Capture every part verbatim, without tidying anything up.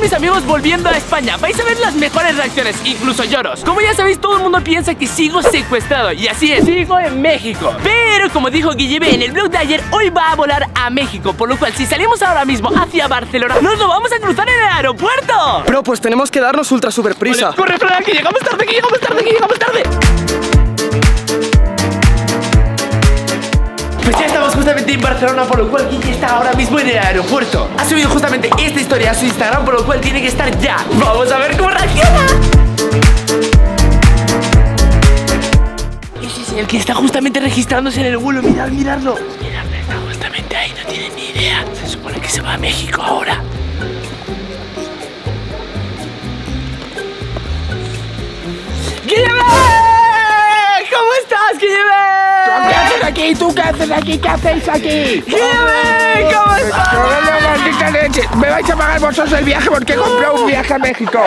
mis amigos volviendo a España. Vais a ver las mejores reacciones, incluso lloros. Como ya sabéis, todo el mundo piensa que sigo secuestrado, y así es, sigo en México. Pero como dijo Guille en el vlog de ayer, hoy va a volar a México, por lo cual si salimos ahora mismo hacia Barcelona, nos lo vamos a cruzar en el aeropuerto. Bro, pues tenemos que darnos ultra super prisa. Vale, corre, Fran, que llegamos tarde, que llegamos tarde, que llegamos tarde. Pues ya estamos justamente en Barcelona, por lo cual Guille está ahora mismo en el aeropuerto. Ha subido justamente esta historia a su Instagram, por lo cual tiene que estar ya. Vamos a ver cómo reacciona. Ese es el que está justamente registrándose en el vuelo. Mirad, miradlo. Miradlo, está justamente ahí, no tiene ni idea. Se supone que se va a México ahora. ¡Guille! ¿Cómo estás, Guille? ¿Qué haces aquí? ¿Tú qué haces aquí? ¿Qué hacéis aquí? ¡Guille! ¿Cómo estás? ¡No, maldita leche! Me vais a pagar vosotros el viaje porque he comprado un viaje a México.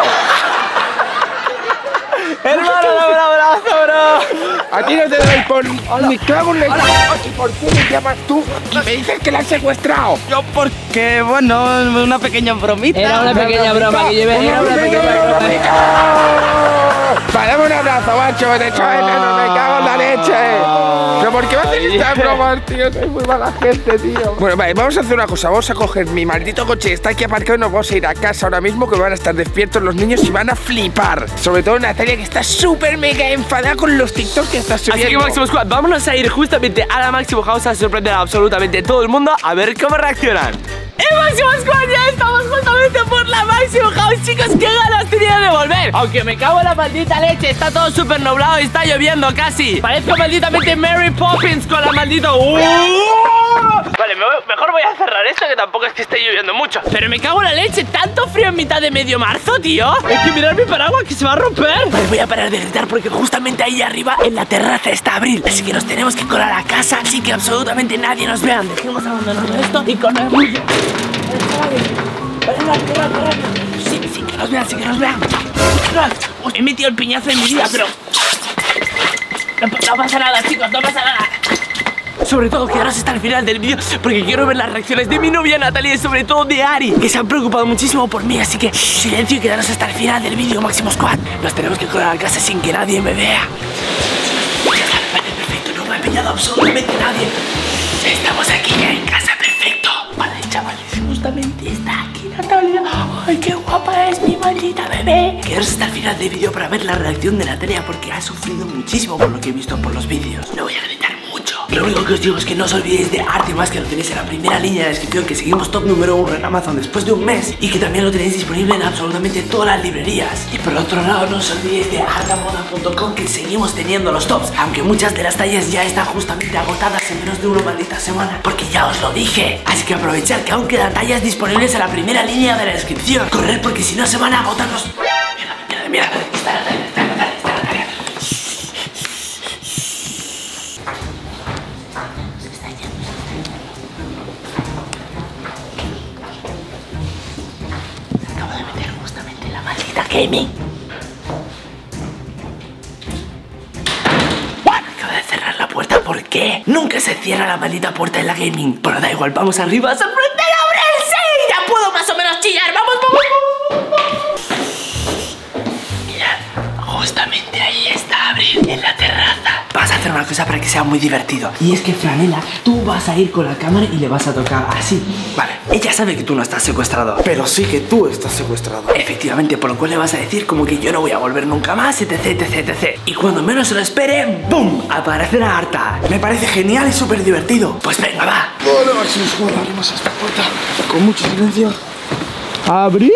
Hermano, dame un abrazo, bro. A ti no te doy por... Me cago en la... ¿Por qué me llamas tú y me dices que la has secuestrado? Yo porque, bueno, una pequeña bromita. Era una pequeña broma, Guille. Era una pequeña broma. Vale, dame un abrazo, macho. De hecho, me cago en la leche. ¿Pero por qué me haces estas bromas, tío? Soy muy mala gente, tío. Bueno, vale, vamos a hacer una cosa. Vamos a coger mi maldito coche que está aquí aparcado y nos vamos a ir a casa ahora mismo, que van a estar despiertos los niños y van a flipar. Sobre todo Natalia, que está súper mega enfadada con los TikTok que está subiendo. Así que, Máximo Squad, vámonos a ir justamente a la Máximo House a sorprender a absolutamente todo el mundo a ver cómo reaccionan. ¡Y Máximo Squad, ya estamos justamente por la Máximo House! Chicos, qué ganas tenía de volver. Aunque me cago en la maldita leche, está todo súper nublado y está lloviendo casi. Parezco malditamente Mary Poppins con la maldita... ¡Uh! Vale, me voy... mejor voy a cerrar esto, que tampoco es que esté lloviendo mucho. Pero me cago en la leche, tanto frío en mitad de medio marzo, tío. Hay que mirar mi paraguas que se va a romper. Vale, voy a parar de gritar porque justamente ahí arriba en la terraza está Abril. Así que nos tenemos que colar a casa sin que absolutamente nadie nos vea. Dejemos abandonado esto y corremos. Sí, sí, que nos vean, sí que nos vean. Uy, he metido el piñazo en mi vida, pero... No, no pasa nada, chicos, no pasa nada. Sobre todo quedaros hasta el final del vídeo porque quiero ver las reacciones de mi novia Natalia y sobre todo de Ari, que se han preocupado muchísimo por mí. Así que shh, silencio y quedaros hasta el final del vídeo, Máximo Squad. Nos tenemos que colar a casa sin que nadie me vea. Vale, perfecto, no me ha pillado absolutamente nadie. Estamos aquí ya en casa, perfecto. Vale, chavales, justamente está aquí Natalia. Ay, qué guapa es mi maldita bebé. Quedaros hasta el final del vídeo para ver la reacción de Natalia porque ha sufrido muchísimo por lo que he visto por los vídeos. No voy a gritar mucho. Lo único que os digo es que no os olvidéis de Artimas, que lo tenéis en la primera línea de descripción, que seguimos top número uno en Amazon después de un mes y que también lo tenéis disponible en absolutamente todas las librerías. Y por otro lado, no os olvidéis de artamoda punto com, que seguimos teniendo los tops, aunque muchas de las tallas ya están justamente agotadas en menos de una maldita semana, porque ya os lo dije. Así que aprovechad que aún quedan tallas disponibles en la primera línea de la descripción. Corred porque si no se van a agotar los... Mira, mira, mira, está Natalia, está Natalia, está Natalia. Acabo de meter justamente la maldita gaming. Acabo de cerrar la puerta, ¿por qué? Nunca se cierra la maldita puerta en la gaming. Pero da igual, vamos arriba a sorprender a Abril. ¡Sí! Ya puedo más o menos chillar. ¡Vamos, vamos, vamos! Mirad, justamente ahí está Abril, en la terraza. Vas a hacer una cosa para que sea muy divertido. Y es que, Franela, tú vas a ir con la cámara y le vas a tocar así. Vale, ella sabe que tú no estás secuestrado, Pero sí que tú estás secuestrado. efectivamente, por lo cual le vas a decir como que yo no voy a volver nunca más, etc, etc, etc. Y cuando menos se lo espere, ¡boom! Aparecerá Arta. Me parece genial y súper divertido. Pues venga, va. Bueno, Máximo Squad, abrimos esta puerta con mucho silencio. ¡Abril!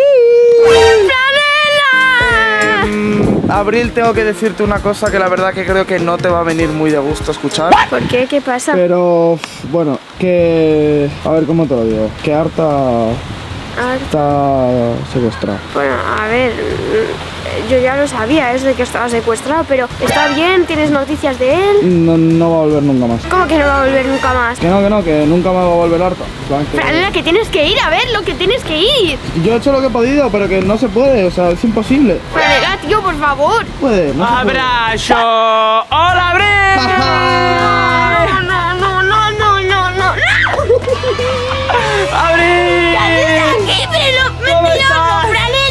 Mm, Abril, tengo que decirte una cosa que la verdad que creo que no te va a venir muy de gusto escuchar. ¿Por qué? ¿Qué pasa? Pero, bueno, que... A ver, ¿cómo te lo digo? Que Arta Ah, está secuestrada. bueno, a ver, yo ya lo sabía, eso de que estaba secuestrado, pero ¿está bien? ¿Tienes noticias de él? No, no va a volver nunca más. ¿Cómo que no va a volver nunca más? Que no, que no, que nunca más va a volver Arta. En plan que- Franela, que tienes que ir, a ver, lo que tienes que ir. Yo he hecho lo que he podido, pero que no se puede, o sea, es imposible. Franela, tío, por favor. Puede, no se puede. ¡Abrazo! ¡Hola, Abril! No, no, no, no, no, no, no, no. ¡Abril! Aquí, pero ¿Cómo mentiroso, estás? Franela.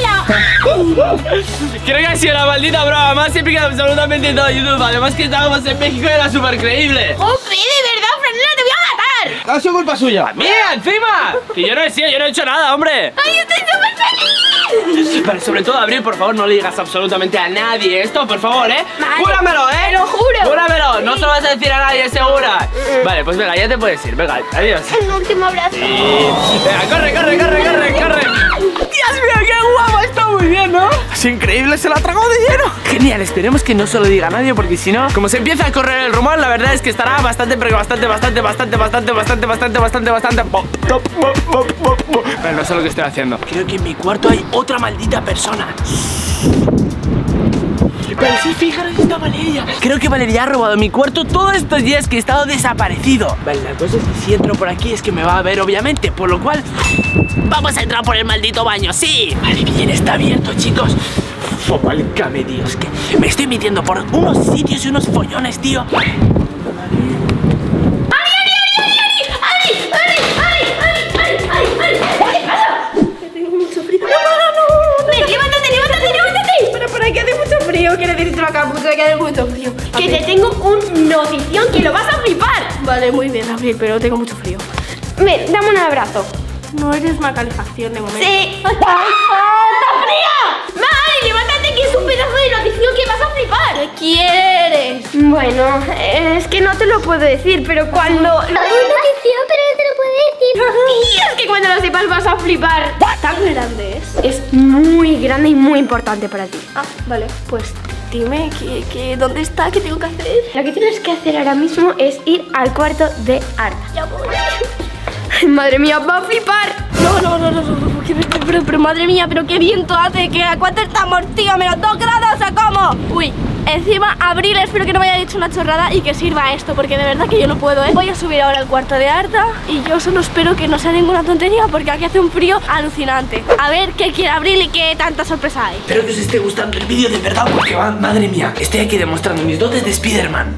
Creo que ha sido la maldita broma más épica de absolutamente todo YouTube. Además que estábamos en México y era súper creíble. ¡Hombre, de verdad, Fernanda, te voy a matar! Ha sido culpa suya. ¡Mira, encima! Que yo no he sido, yo no he hecho nada, hombre. ¡Ay, estoy súper feliz! Vale, sobre todo, Abril, por favor, no le digas absolutamente a nadie esto, por favor, ¿eh? Vale. ¡Júramelo, eh! Te lo juro. ¡Júramelo! No se lo vas a decir a nadie, segura. Vale, pues venga, ya te puedes ir. Venga, adiós. Un último abrazo. Venga, corre, corre, corre, corre, corre. Dios mío, qué guapo, está muy bien, ¿no? Es increíble, se la tragó de lleno. Genial, esperemos que no se lo diga a nadie, porque si no, como se empieza a correr el rumor, la verdad es que estará bastante, pero bastante, bastante, bastante, bastante, bastante, bastante, bastante, bastante. Pero no sé lo que estoy haciendo. Creo que en mi cuarto hay otra maldita persona. Pero sí, fijaros, está Valeria. Creo que Valeria ha robado mi cuarto todos estos días que he estado desaparecido. Vale, la cosa es que si entro por aquí es que me va a ver, obviamente. Por lo cual, vamos a entrar por el maldito baño, sí. Vale, bien, está abierto, chicos. Oh, válgame Dios, que me estoy metiendo por unos sitios y unos follones, tío. Que necesito una capucha, que hace mucho frío. Que te tengo una notición que lo vas a flipar. Vale, muy bien, Abril, pero tengo mucho frío. Ven, dame un abrazo. No eres una calefacción de momento. Sí. ¡Está fría! ¡Mari, levántate, que es un pedazo de notición que vas a flipar! ¿Qué quieres? Bueno, es que no te lo puedo decir, pero cuando... No es notición, pero no te lo puedo decir. Es que cuando lo sepas vas a flipar. ¿Tan grande es? Es muy grande y muy importante para ti. Ah, vale, pues dime que, que, dónde está, qué tengo que hacer. Lo que tienes que hacer ahora mismo es ir al cuarto de Arta. Ya voy. Madre mía, va a flipar. No, no, no, no, no, no pero, pero, pero madre mía, pero qué viento hace. Que ¿a cuánto estamos, tío? ¿Menos dos grados o cómo? Uy, encima, Abril, espero que no me haya dicho una chorrada y que sirva esto, porque de verdad que yo no puedo, ¿eh? Voy a subir ahora al cuarto de Arta y yo solo espero que no sea ninguna tontería, porque aquí hace un frío alucinante. A ver qué quiere Abril y qué tanta sorpresa hay. Espero que os esté gustando el vídeo de verdad, porque va, madre mía, estoy aquí demostrando mis dotes de Spider-Man.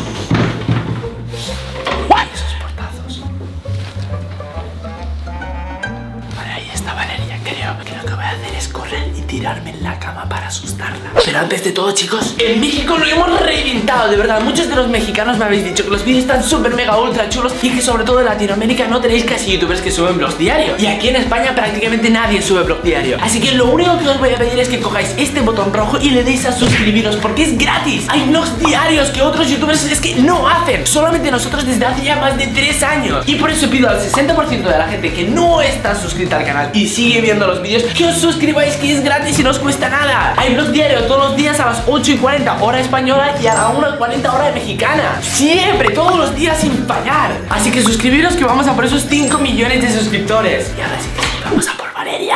Tirarme en la cama para asustarla. Pero antes de todo, chicos, en México lo hemos reventado, de verdad. Muchos de los mexicanos me habéis dicho que los vídeos están súper mega ultra chulos y que sobre todo en Latinoamérica no tenéis casi youtubers que suben vlogs diario. Y aquí en España prácticamente nadie sube vlog diario. Así que lo único que os voy a pedir es que cojáis este botón rojo y le deis a suscribiros, porque es gratis. Hay vlogs diarios que otros youtubers es que no hacen. Solamente nosotros desde hace ya más de tres años. Y por eso pido al sesenta por ciento de la gente que no está suscrita al canal y sigue viendo los vídeos, que os suscribáis, que es gratis y no os cuesta nada. Hay vlog diario todos los días a las ocho y cuarenta hora española y a la una y cuarenta hora mexicana. Siempre, todos los días sin fallar. Así que suscribiros, que vamos a por esos cinco millones de suscriptores. Y ahora sí que sí, vamos a por Valeria.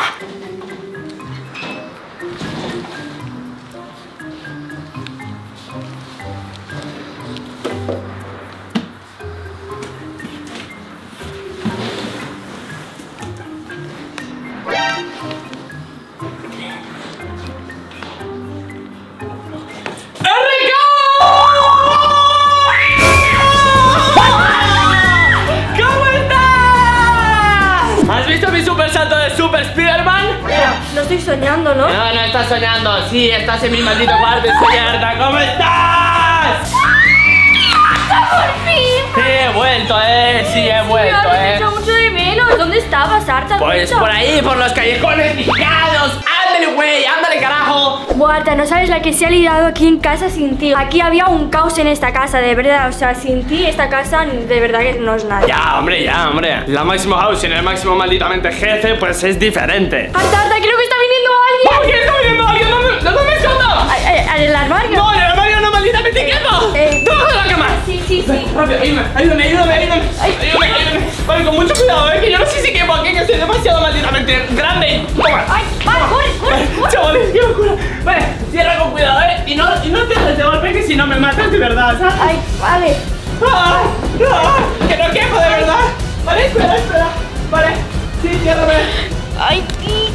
No estoy soñando, ¿no? No, no estás soñando. Sí, estás en mi maldito cuarto. Estoy harta. ¿Cómo estás? ¡Por fin! Sí, he vuelto, eh. Sí, he vuelto, Me eh. has hecho mucho de menos. ¿Dónde estabas, Arta? Pues por ahí, por los callejones picados. Ándale, güey, ándale, carajo. Buarta, no sabes la que se ha liado aquí en casa sin ti. Aquí había un caos en esta casa, de verdad. O sea, sin ti esta casa de verdad que no es nada. Ya, hombre, ya, hombre. La máximo house en el máximo malditamente jefe, pues es diferente. Arta, Arta, creo que está viniendo alguien. ¿Por qué está viniendo alguien? ¿Dónde, dónde me escondo? ¿En el armario? No, en el armario no, malditamente quieto. Eh, ¡Debajo de la cama! Sí, sí, sí. Rápido, ayúdame, ayúdame, ayúdame, ayúdame. Ayúdame, ayúdame. Vale, con mucho cuidado, eh, que yo no sé si quepo aquí, que soy demasiado malditamente grande. Toma. Ay, vale, corre, corre, corre. Chavales, qué locura. Vale, cierra con cuidado, eh. Y no, y no te des de golpe, que si no me matas de verdad, ¿sabes? Ay, vale. ¡Ay! ¡Ay! ¡Que no quepo de verdad! Vale, espera, espera. Vale, sí, ciérrame. Ay, sí.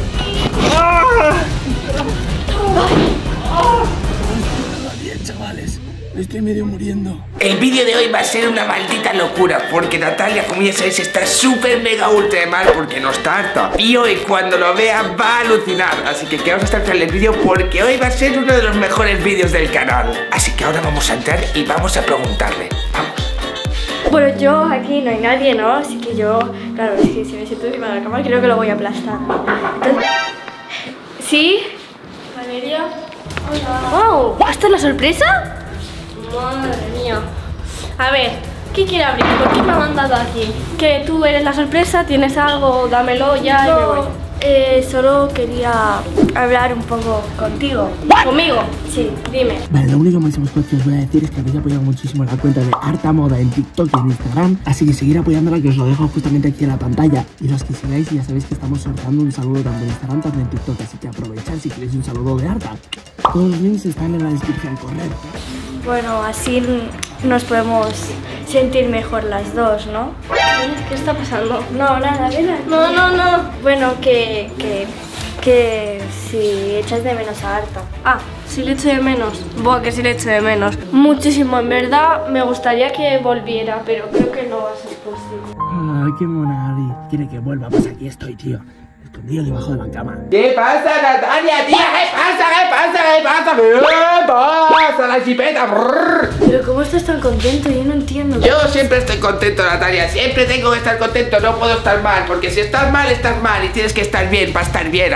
¡Ah! ¡Ah! Bien, chavales. estoy medio muriendo. El vídeo de hoy va a ser una maldita locura, porque Natalia, como ya sabéis, está súper mega ultra mal porque no está harta. Y hoy cuando lo vea va a alucinar. Así que quedaos hasta el final del vídeo porque hoy va a ser uno de los mejores vídeos del canal. Así que ahora vamos a entrar y vamos a preguntarle. Vamos. Bueno, yo aquí no hay nadie, ¿no? Así que yo, claro, es que si me siento encima de la cama creo que lo voy a aplastar. Entonces... ¿Sí? Valeria. Hola. ¡Wow! ¿Esta es la sorpresa? Madre mía. A ver, ¿qué quiere abrir? ¿Por qué me ha mandado aquí? Que tú eres la sorpresa, tienes algo, dámelo ya no, y me voy. Eh, solo quería hablar un poco contigo. ¿Conmigo? Sí, dime. Vale, lo único máximo que os voy a decir es que habéis apoyado muchísimo la cuenta de Harta Moda en TikTok y en Instagram. Así que seguir apoyándola, que os lo dejo justamente aquí en la pantalla. Y los que sigáis, ya sabéis que estamos sorteando un saludo tanto en Instagram como en TikTok. Así que aprovechad si queréis un saludo de Harta. Todos los links están en la descripción, correcto. Bueno, así nos podemos sentir mejor las dos, ¿no? ¿Qué está pasando? No, nada, ven aquí. No, no, no. Bueno, que, que, que si echas de menos a Harta. Ah, si le echo de menos. Buah, que si le echo de menos. Muchísimo, en verdad me gustaría que volviera, pero creo que no va a ser posible. Ay, qué mona, Ari. Quiere que vuelva, pues aquí estoy, tío. Escondido debajo de la cama. ¿Qué pasa, Natalia, tía? ¿Qué pasa? ¿Qué pasa? ¿Qué pasa? ¿Qué pasa? La chipeta. Brrr. Pero ¿cómo estás tan contento? Yo no entiendo. Yo siempre estoy contento, Natalia. Siempre tengo que estar contento. No puedo estar mal. Porque si estás mal, estás mal. Y tienes que estar bien para estar bien.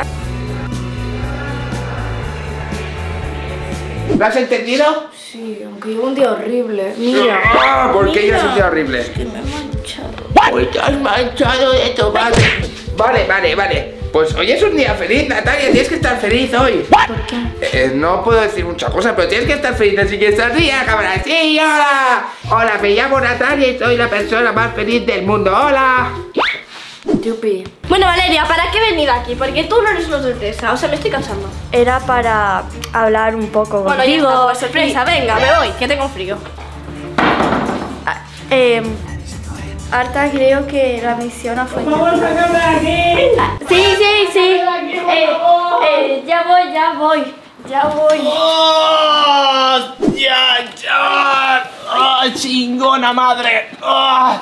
¿Lo has entendido? Sí, aunque llevo un día horrible. Mira. Ah, ¿por qué llevas un día horrible? Es que me he manchado. Hoy te has manchado de tomate. Vale, vale, vale. Pues hoy es un día feliz, Natalia. Tienes que estar feliz hoy. ¿Por qué? Eh, no puedo decir muchas cosas, pero tienes que estar feliz. Así que sonría, cámara. Sí, hola. Hola, me llamo Natalia y soy la persona más feliz del mundo. Hola. Yupi. Bueno, Valeria, ¿para qué he venido aquí? Porque tú no eres una sorpresa, o sea, me estoy cansando. Era para hablar un poco bueno, contigo. Bueno, ya sorpresa, y... venga, me voy, que tengo frío. Ah, eh, Harta, creo que la misión ha fue. ¡Vamos a sacarme de aquí! Sí, sí, sí. Eh, eh, ya voy, ya voy. Ya voy. ¡Oh! ¡Ya, chaval! ¡Oh, chingona madre! ¡Oh!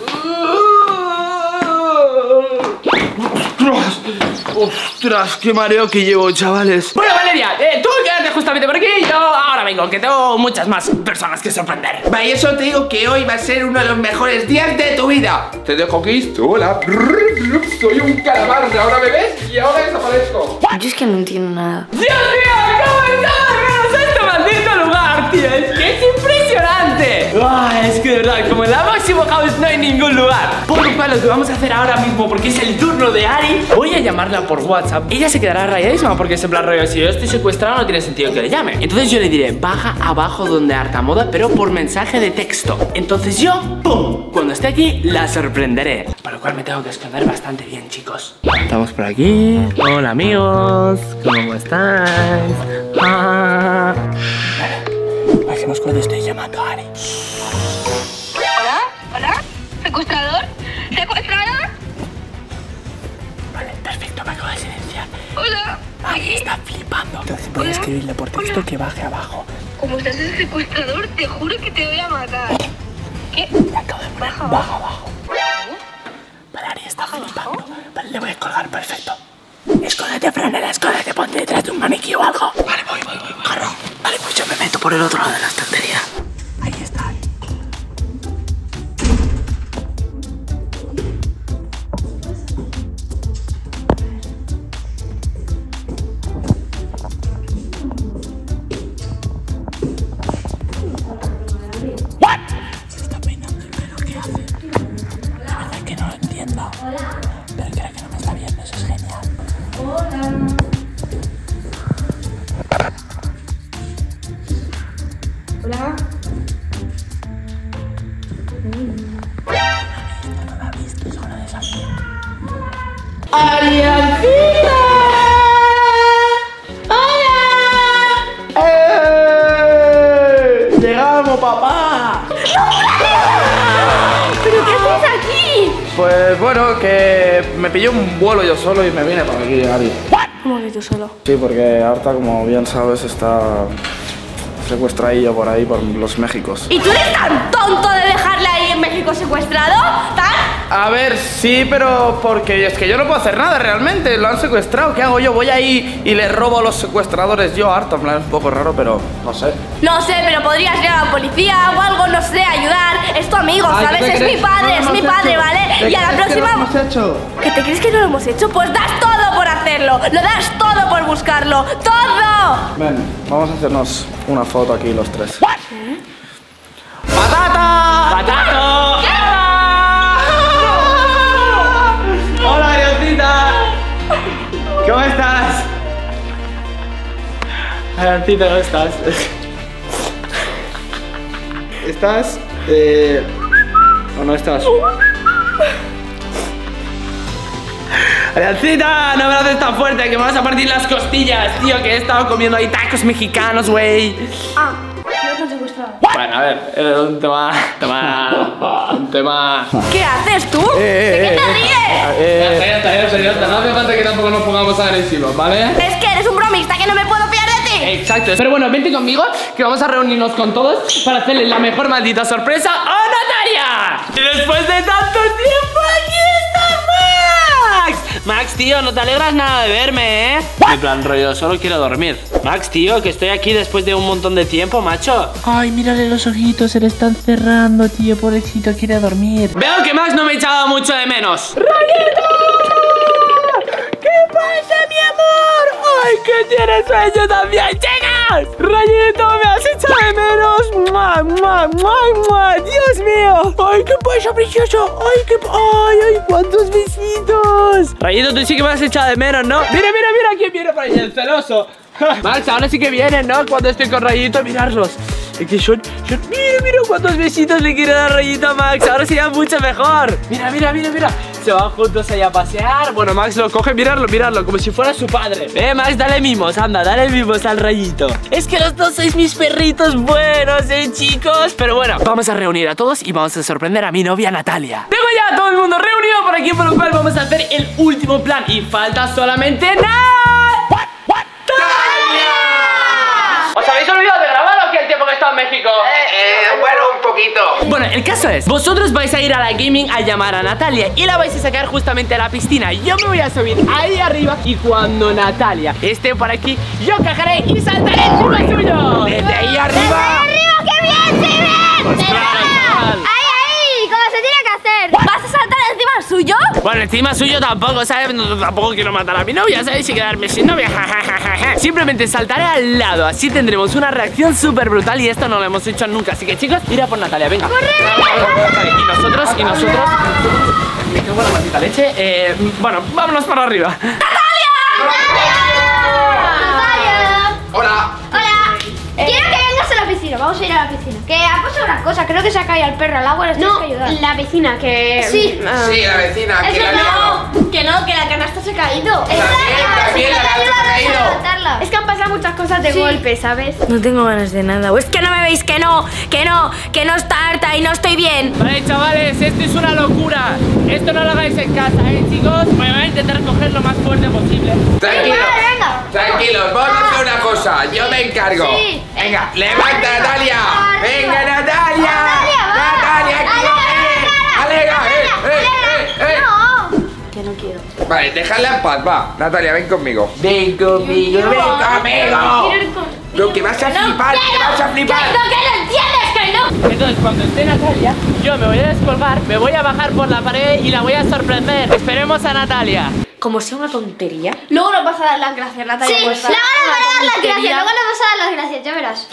¡Ostras! ¡Ostras! ¡Qué mareo que llevo, chavales! Bueno, Valeria, eh, tú quédate justamente por aquí. Yo ahora vengo, que tengo muchas más personas que sorprender. Va, y eso te digo que hoy va a ser uno de los mejores días de tu vida. Te dejo aquí. Hola. Soy un calamar. Ahora me ves y ahora desaparezco. Yo es que no entiendo nada. ¡Dios mío! ¿Cómo está? este maldito lugar, tío! ¡Es que es impresionante! ¡Ah! Es que de verdad, como en la Máximo House no hay ningún lugar. Por lo cual, lo que vamos a hacer ahora mismo, porque es el turno de Ari, voy a llamarla por WhatsApp. Ella se quedará rayadísima porque es en plan rollo, si yo estoy secuestrado no tiene sentido que le llame. Entonces yo le diré, baja abajo donde Harta Moda, pero por mensaje de texto. Entonces yo, ¡pum! Cuando esté aquí, la sorprenderé. Para lo cual me tengo que esconder bastante bien, chicos. Estamos por aquí. Hola, amigos. ¿Cómo estáis? Ah. Vale, bajemos cuando estoy llamando a Ari. Hola, hola, secuestrador, secuestrador. Vale, perfecto, me acabo de silenciar. Hola. Ahí está flipando. Entonces voy a escribirle por texto que baje abajo. Como estás el secuestrador, te juro que te voy a matar. ¿Qué? Le acabo de poner baja, baja abajo. Vale, Ari está flipando. Vale, le voy a colgar, perfecto. Escóndete, Franela, escóndete, ponte detrás de un maniquí o algo. Vale, voy, voy, voy, voy. Corro. Vale, pues yo me meto por el otro lado de la estantería. Ahí está. ¿What? Se está peinando el pelo, ¿qué hace? La verdad es que no lo entiendo. Pero creo que no me está viendo, eso es genial. Hola. Hola. No la ha visto, es hora de salir. ¡Ariancita! ¡Hola! ¡Eh! ¡Llegamos, papá! ¿Pero qué haces aquí? Pues bueno, que me pillé un vuelo yo solo y me vine para aquí, Ari. ¿Cómo que tú solo? Sí, porque Harta, como bien sabes, está... secuestradillo por ahí, por los Méxicos. ¿Y tú eres tan tonto de dejarle ahí en México secuestrado? ¿Tan? A ver, sí, pero porque es que yo no puedo hacer nada realmente. Lo han secuestrado, ¿qué hago yo? Voy ahí y le robo a los secuestradores yo harto. En plan, es un poco raro, pero no sé. No sé, pero podrías ir a la policía o algo, no sé, ayudar. Es tu amigo, Ay, ¿sabes? ¿qué te Es crees? mi padre, No es lo mi hemos padre, hecho. ¿vale? ¿Te Y a la crees que próxima... lo hemos hecho? ¿Que te crees que no lo hemos hecho? Pues das todo por hacerlo. Lo das todo por buscarlo. ¡Todo! Ven, vamos a hacernos una foto aquí los tres. ¿Eh? ¡Patata! ¡Patato! ¡Hola, Ariancita! ¿Cómo estás? Ariancita, ¿cómo estás? ¿Estás? Eh... ¿O no estás? Ariancita, no me lo haces tan fuerte que me vas a partir las costillas, tío, que he estado comiendo ahí tacos mexicanos, güey. Ah, no te han secuestrado. Bueno, a ver, es un tema, tema, un tema... ¿Qué haces tú? Eh, ¿De qué eh, te eh, ríes? Eh, Ya está, ya está, ya está. No hace falta que tampoco nos pongamos agresivos, ¿vale? Es que eres un bromista que no me puedo fiar de ti. Exacto. Pero bueno, vente conmigo, que vamos a reunirnos con todos para hacerle la mejor maldita sorpresa a Natalia. Y después de tanto tiempo, aquí está Max. Max, tío, no te alegras nada de verme, ¿eh? En plan, rollo, solo quiero dormir. Max, tío, que estoy aquí después de un montón de tiempo, macho. Ay, mírale los ojitos, se le están cerrando, tío, pobrecito, quiere dormir. Veo que Max no me echaba mucho de menos. ¿Qué pasa, mi amor? Ay, que tienes sueño también, chicas. Rayito, me has echado de menos. ¡Mua, mua, mua, mua! ¡Dios mío! ¡Ay, qué pasa, precioso! ¡Ay, qué... ¡Ay, ay, cuántos besitos! Rayito, tú sí que me has echado de menos, ¿no? Mira, mira, mira quién viene por ahí, el celoso. Max, ahora sí que vienen, ¿no? Cuando estoy con Rayito, mirarlos. Es que son, son... Mira, mira cuántos besitos le quiere dar Rayito a Max. Ahora sería mucho mejor. Mira, mira, mira, mira. Se van juntos ahí a pasear. Bueno, Max lo coge, mirarlo, mirarlo, como si fuera su padre. Eh, Max, dale mimos, anda, dale mimos al Rayito. Es que los dos sois mis perritos buenos, eh, chicos. Pero bueno, vamos a reunir a todos y vamos a sorprender a mi novia Natalia. Tengo ya a todo el mundo reunido por aquí, por lo cual vamos a hacer el último plan. Y falta solamente nada. ¿Os habéis olvidado de grabar o qué el tiempo que he estado en México? Eh, eh, bueno, un poquito. Bueno, el caso es, vosotros vais a ir a la gaming a llamar a Natalia y la vais a sacar justamente a la piscina. Yo me voy a subir ahí arriba y cuando Natalia esté por aquí, yo cajaré y saltaré encima suyo. Desde ahí arriba. ¡Arriba, qué bien, sí, bien! Ostras, chaval. ¡Ahí, ahí! ¿Cómo se tiene que hacer? ¿Vas a saltar encima suyo? Bueno, encima suyo tampoco, ¿sabes? No, tampoco quiero matar a mi novia, ¿sabes? Y quedarme sin novia. Simplemente saltaré al lado, así tendremos una reacción súper brutal y esto no lo hemos hecho nunca. Así que chicos, ir a por Natalia, venga. ¡Corre! Y nosotros, y nosotros. Me cago en la maldita leche. Eh, bueno, vámonos para arriba. Hola. Hola. Quiero que vengas a la piscina. Vamos a ir a la piscina. Que ha pasado una cosa. Creo que se ha caído el perro al agua. No, la piscina. Que... Sí. Sí, la vecina. que Eso la ha liado. no. Que no, que la canasta se ha caído. Es también la canasta se ha caído. Es que han pasado muchas cosas de golpe, ¿sabes? No tengo ganas de nada. O es que no me veis, que no, que no, que no está harta y no estoy bien. Vale, chavales, esto es una locura. Esto no lo hagáis en casa, ¿eh, chicos? Me voy a intentar coger lo más fuerte posible. Tranquilos. Vale, venga. Tranquilos, vamos a hacer una cosa. Yo me encargo. Sí. Venga, levanta, Natalia. Venga, Natalia. Natalia, va. Natalia, aquí. Alegra, Eh, eh, eh, eh, eh. No. Que no quiero. Vale, déjala en paz, va. Natalia, ven conmigo. Ven conmigo, Ven conmigo. Quiero ir con... Lo que vas a flipar, que vas a flipar. Que no, que lo entiendes, que no. Entonces, cuando esté Natalia, yo me voy a descolgar, me voy a bajar por la pared y la voy a sorprender. Esperemos a Natalia. Como sea una tontería. Luego nos vas a dar las gracias, Natalia. Sí, luego nos vas a dar las gracias, luego nos vas a dar las gracias, ya verás.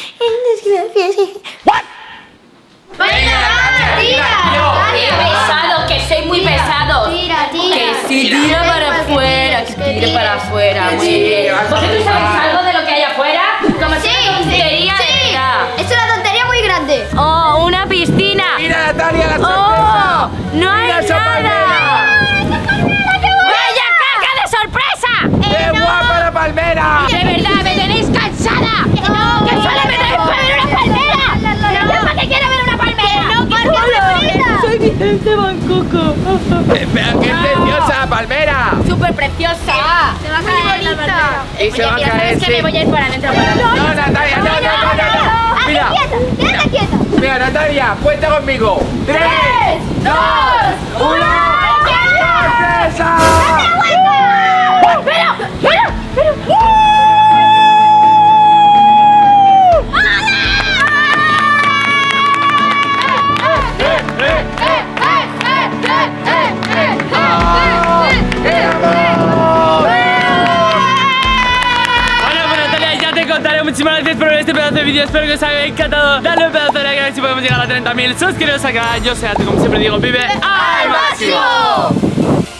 Venga, Natalia, tira, tira. Pesado, que soy muy pesado. Tira, tira. Que sí, tira para afuera, que tire para afuera. Muy Sí, bien. vas a ¿Vosotros sabéis flipar. algo de lo que hay afuera? Como Sí, si una tontería sí, de sí. verdad. Es una tontería muy grande. Oh, una piscina. Mira, Natalia, la Oh, sorpresa. no hay Mira esa nada. palmera. ¡Vaya caca de sorpresa! ¡Qué guapa la palmera! De verdad, me tenéis cansada. No, que solo me tenéis para ver una palmera. No, ¿para qué quiero ver una palmera? No, porque es bonita. Soy Vicente Bancoco. Eh, Pero qué preciosa la palmera. Súper preciosa. Se va a caer la palmera. Y se va a Oye, caer, ¿sabes qué? sí. Me voy a ir para adentro para No, Natalia, no, no, no, no, no. mira. quieta, quédate quieta. Mira, Natalia, cuenta conmigo. Tres, dos, uno. ¡Esa! ¡Date la vuelta! ¡Pero, pero, pero! Muchísimas gracias por ver este pedazo de vídeo, espero que os haya encantado. Dale un pedazo de like si podemos llegar a treinta mil. Suscribiros al canal, yo soy Arte, como siempre digo, vive al máximo.